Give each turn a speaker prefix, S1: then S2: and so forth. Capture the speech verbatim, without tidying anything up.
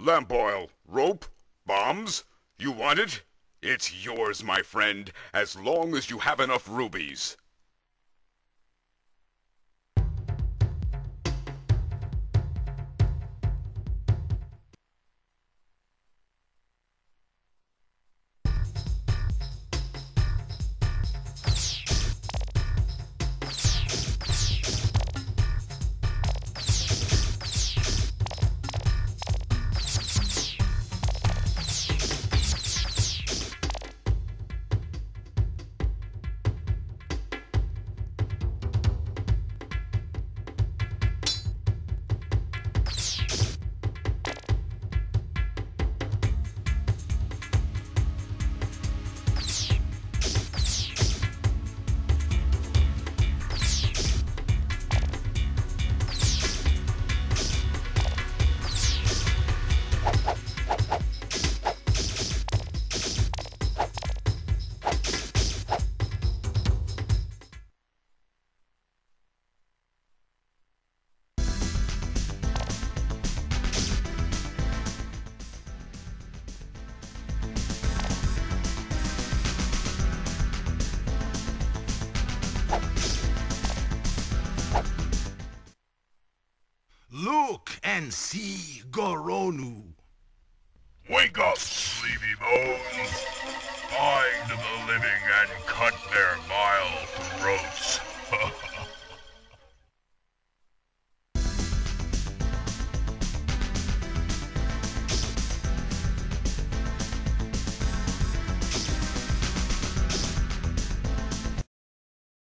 S1: Lamp oil, rope, bombs. You want it? It's yours, my friend, as long as you have enough rubies.
S2: Look and see Goronu.
S3: Wake up, sleepy bones. Find the living and cut